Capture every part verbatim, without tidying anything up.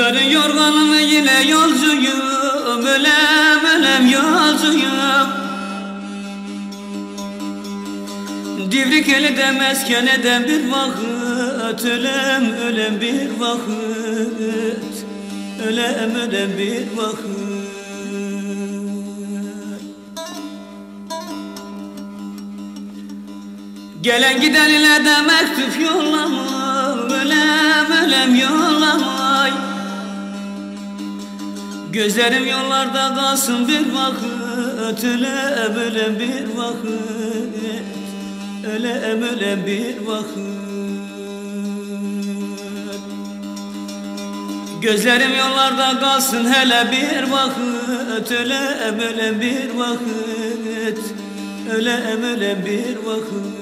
Sarı yorganımı yine yolcuyum, ölem ölem yolcuyum. Divrik eli demezken eden bir vakit, ölem ölem bir vakit, ölem ölem bir vakit. Gelen giden ile de mektup yollama, ölem ölem yollamay. Gözlerim yollarda kalsın bir vakit, ölem ölem bir vakit, ölem ölem bir vakit. Gözlerim yollarda kalsın hele bir vakit, ölem ölem bir vakit, ölem ölem bir vakit.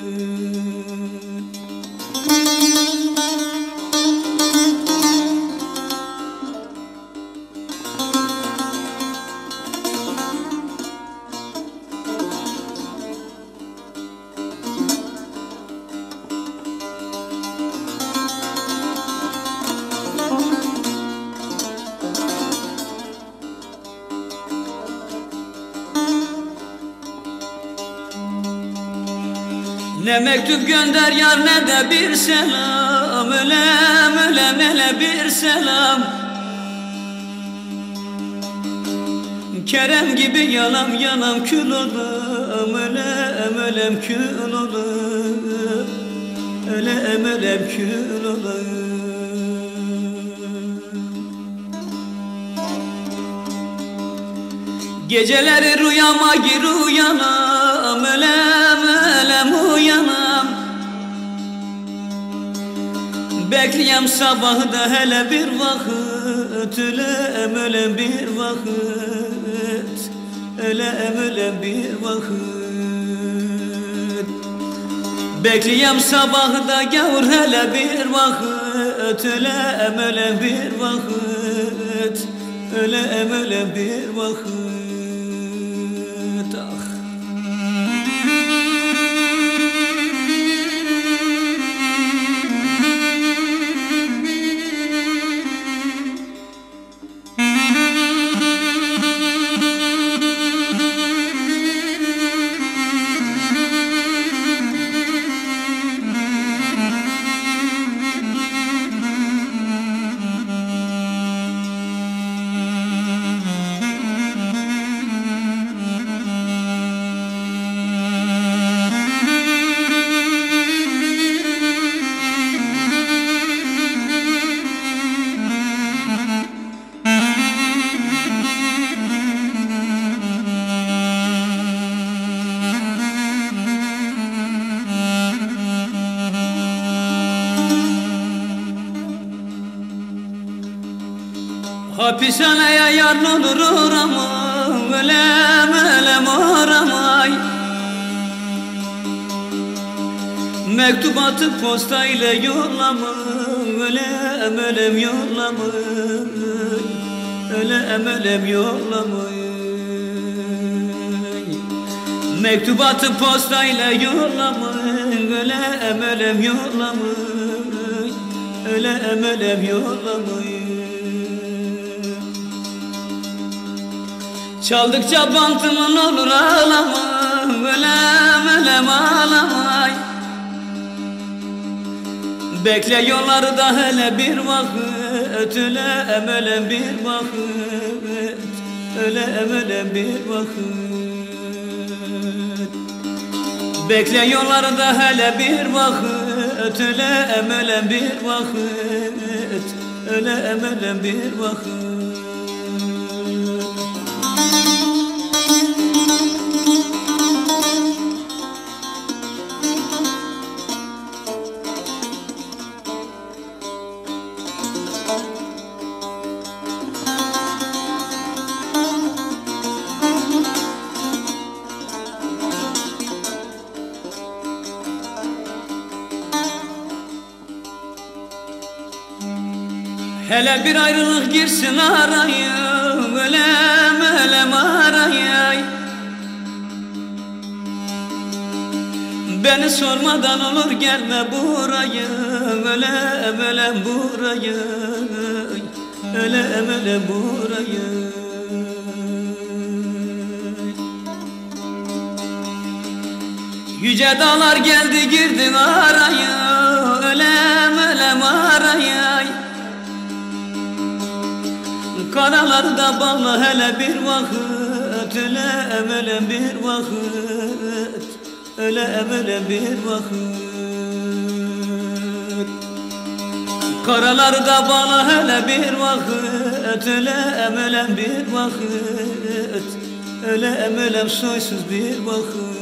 Ne mektup gönder yar ne de bir selam, ölem ölem hele bir selam. Kerem gibi yanam yanam kül olam, ölem ölem kül olam, ölem ölem kül olam. Geceleri rüyama gir uyanam, ölem ölem uyanam. Bekleyem sabahı da hele bir vakit, ölem ölem bir vakit, ölem ölem bir vakit. Bekleyem sabahı da gavur hele bir vakit, ölem ölem bir vakit, ölem ölem bir vakit. Ah. Hapishaneye yarın olur uğramam, ölem ölem uğramay. Mektup atıp posta ile yollamam, ölem ölem yollamay, ölem ölem yollamay. Mektup atıp posta ile yollamay, ölem ölem yollamay, ölem ölem yollamay. Çaldıkça bantımın olur ağlama, ölem ölem ağlamay. Bekle yolları da hele bir vakit, ölem ölem bir vakit, ölem ölem bir vakit. Bekle yolları da hele bir vakit, ölem ölem bir vakit, ölem ölem bir vakit. Hele bir ayrılık girsin araya, ölem ölem araya. Beni sormadan olur gelme buraya, ölem ölem buraya, ölem ölem burayı. Yüce dağlar geldi girdi araya, ölem ölem araya. Karalarda bağla hele bir vakit, ölem ölem bir vakit, ölem ölem bir vakit. Karalarda bağla hele bir vakit, ölem ölem bir vakit, ölem ölem soysuz bir vakit.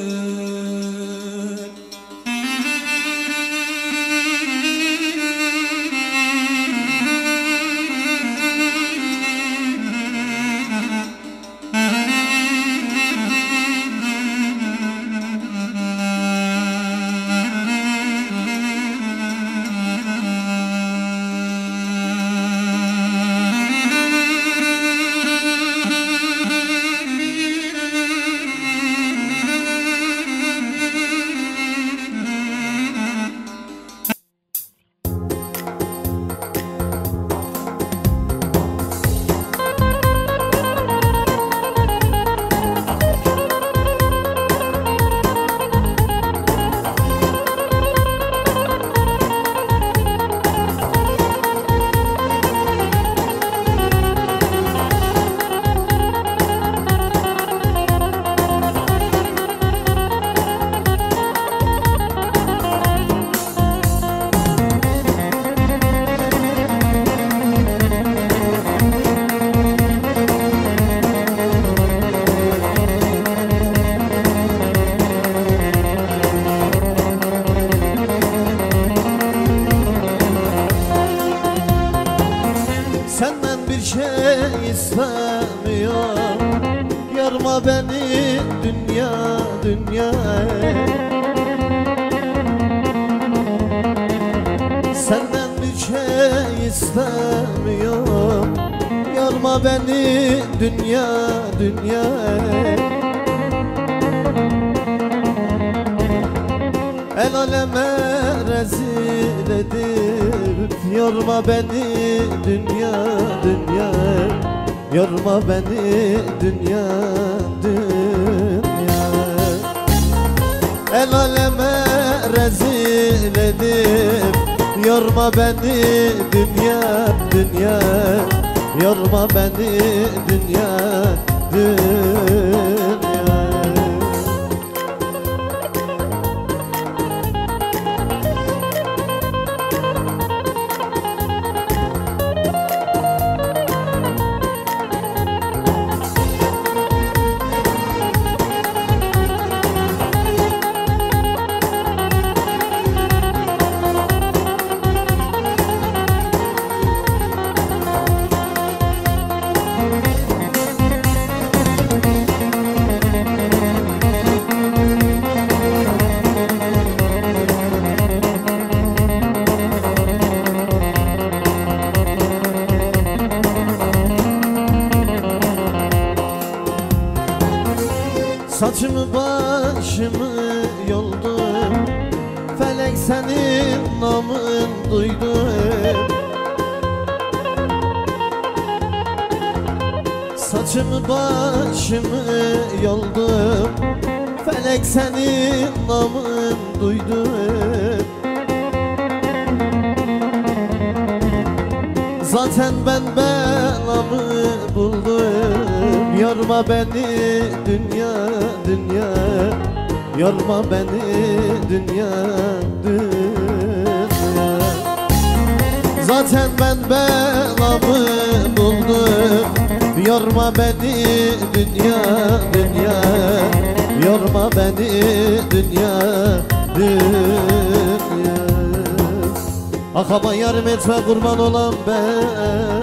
Senden bir şey istemiyorum, yorma beni dünya dünya. Senden bir şey istemiyorum, yorma beni dünya dünya. El aleme rezil edip yorma beni dünya dünya. Yorma beni dünya dünya. El aleme rezil edip yorma beni dünya dünya. Yorma beni dünya dünya. Saçımı başımı yoldum, felek senin namın duydum. Saçımı başımı yoldum, felek senin namın duydum. Zaten ben belamı buldum, yorma beni dünya dünya. Yorma beni dünya dünya. Zaten ben belamı buldum, yorma beni dünya dünya. Yorma beni dünya dünya. Akama yarım etme kurban olan ben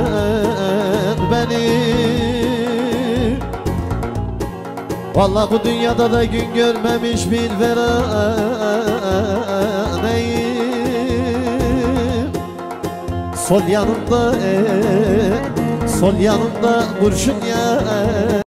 beni. Vallahi bu dünyada da gün görmemiş bir veraneyim. Sol yanımda e, sol yanımda kurşun ya.